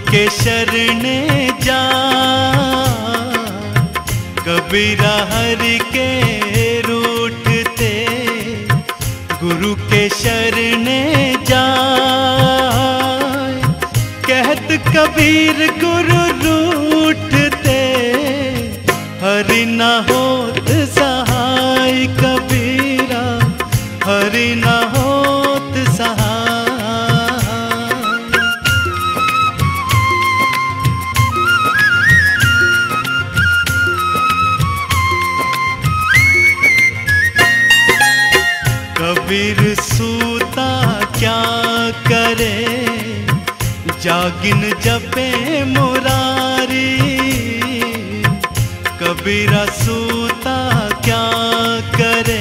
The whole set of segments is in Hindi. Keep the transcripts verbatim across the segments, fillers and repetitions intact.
के शरणे जा, कबीरा हरि के रूठते, गुरु के शरणे जा। कहत कबीर गुरु रूठते, हरि न होत सहाय कबीरा, हरि न होत सहाय। कबीर सूता क्या करे, जागिन जपे मुरारी। कबीरा सूता क्या करे,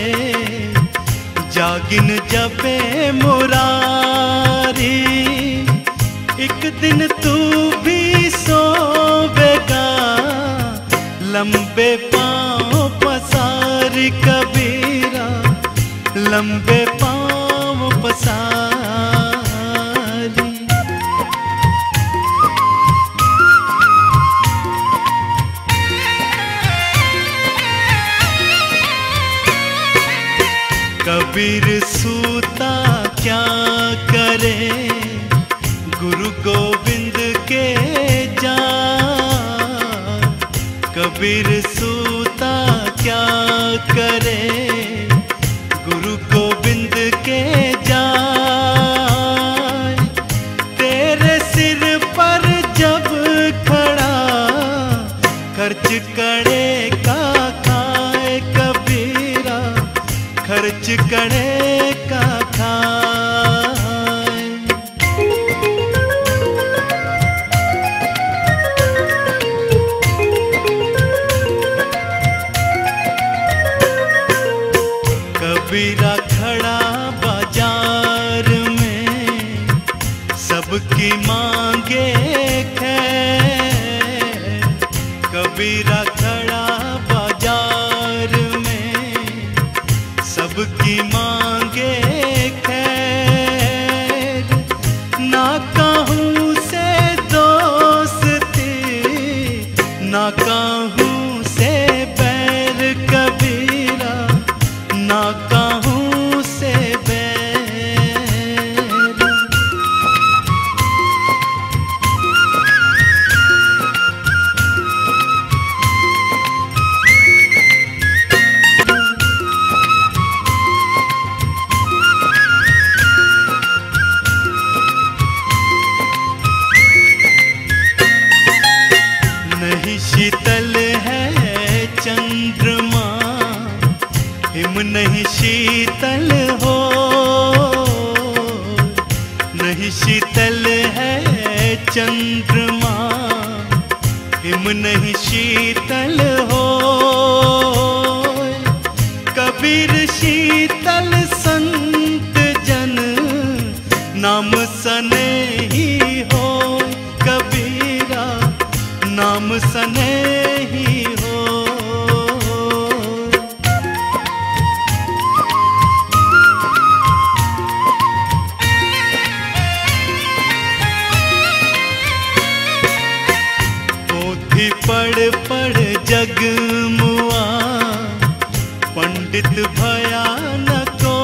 जागिन जपे मुरारी। एक दिन तू भी सोवेगा, लंबे पाँव पसारी कबीरा, लंबे पाँव पसारी। कबीर सूता क्या करे, गुरु गोविंद के जा। कबीर सूता क्या करे, गुरु गोविंद के जाय। तेरे सिर पर जब खड़ा, खर्च करे का खाए कबीरा, खर्च करे का खाए। कबीरा खड़ा बाजार में, सबकी मांगे खैर। कबीरा खड़ा बाजार में, सबकी मांगे खैर। ना कहूँ से दोस्ती, ना कहूँ से बैर कबीरा, ना कहूँ से बैर। नहीं शीतल है चंद्रमा, हिम नहीं शीतल हो। नहीं शीतल है चंद्रमा, हिम नहीं शीतल हो। कबीर शीतल संत जन, नाम सने ही हो कबीरा, नाम सने ही हो। पोथी पढ़ पढ़ जग मुआ, पंडित भया न को।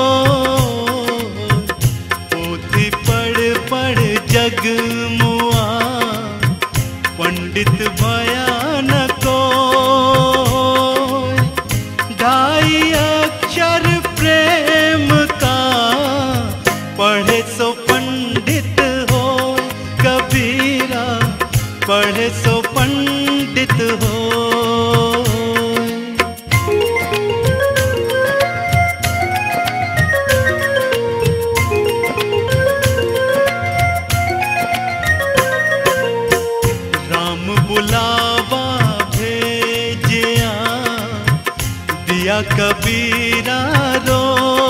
पोथी पढ़ पढ़ जग मुआ, पंडित भया न को। ढाई अक्षर प्रेम का, पढ़े सो पंडित हो कबीरा, पढ़े सो पंडित हो। बुलावा भेजिया, दिया कबीरा रो।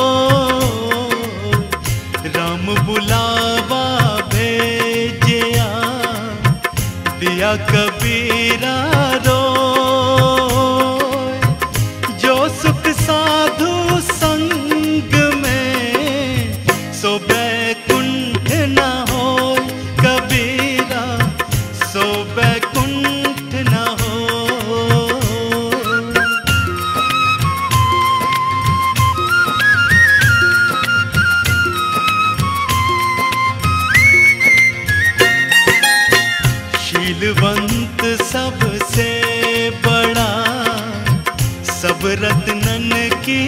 राम बुलावा भेजिया, दिया कबीरा रो। जो सुख साधु संग में, सो बैकुंठ न हो कबीरा, शीलवंत सबसे बड़ा, सब रत्नन की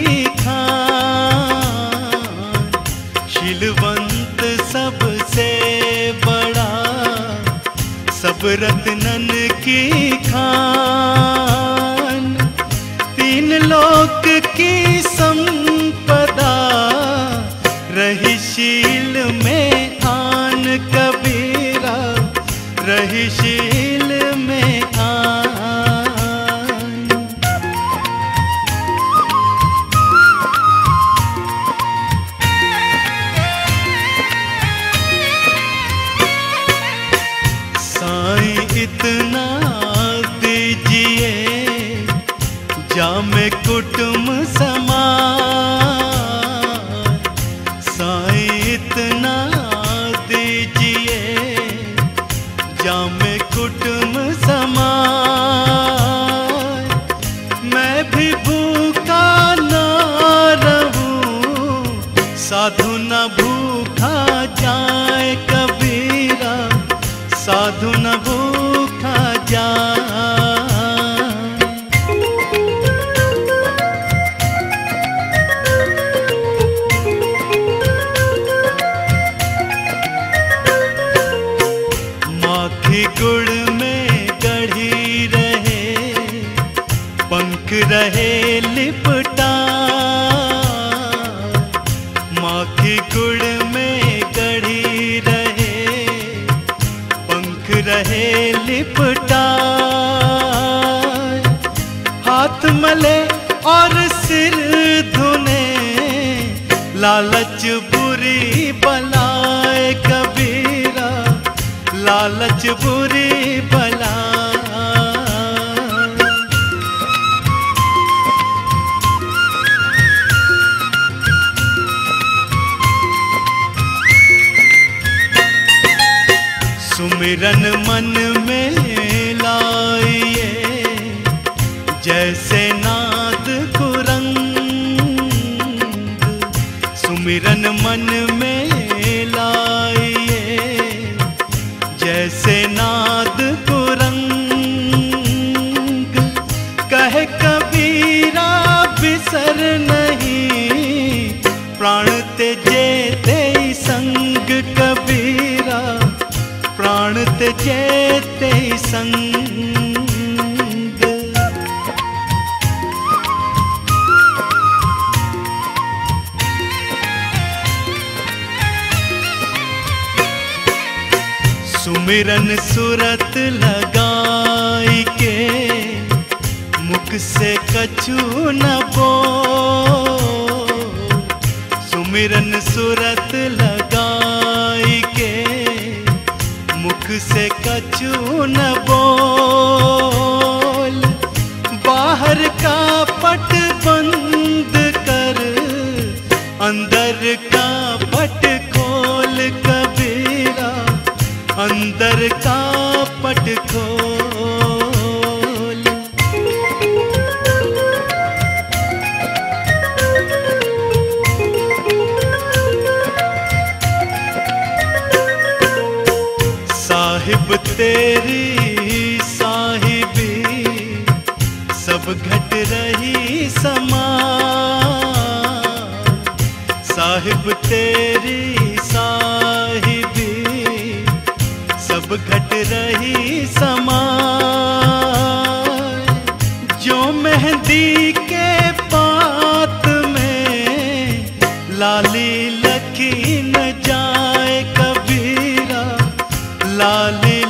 खान। शीलवंत सबसे बड़ा, सब रत्नन की खान। तीन लोक की संपदा, रही शील में आन कबीरा, रही शील में आन। साईं इतना दीजिए, जामे कुटुम समान। साईं इतना दीजिए, जामे कुटुम समान। मैं भी भूखा ना रहूं, साधु न भूखा जाए कबीरा, साधु न भूखा जाए। माखी गुड़ में गढ़ी रहे, पंख रहे लिपटा। माखी गुड़ में गढ़ी रहे, पंख रहे लिपटा। हाथ मले और सिर धुने, लालच बुरी बलाए कबीरा, लालच बुरी बला। सुमिरन मन में लाइए, जैसे नाद कुरंग। सुमिरन मन में लाइए, जैसे नाद कुरंग। कहे कबीरा बिसर नहीं, प्राण तेजे ते संग कबीरा, प्राण तेजे ते संग। सुमिरन सुरत लगाई के, मुख से कछु न बोल। सुमिरन सुरत लगाई के, मुख से कछु न बोल। बाहर का पट बंद कर, अंदर का पट खोल कबीरा, अंदर का पट खोल। साहिब तेरी साहिबी, सब घट रही समान। साहिब तेरी साहिबी, सब घट रही समान। जो मेहंदी के पात में, लाली लखी न जाए कबीरा, लाली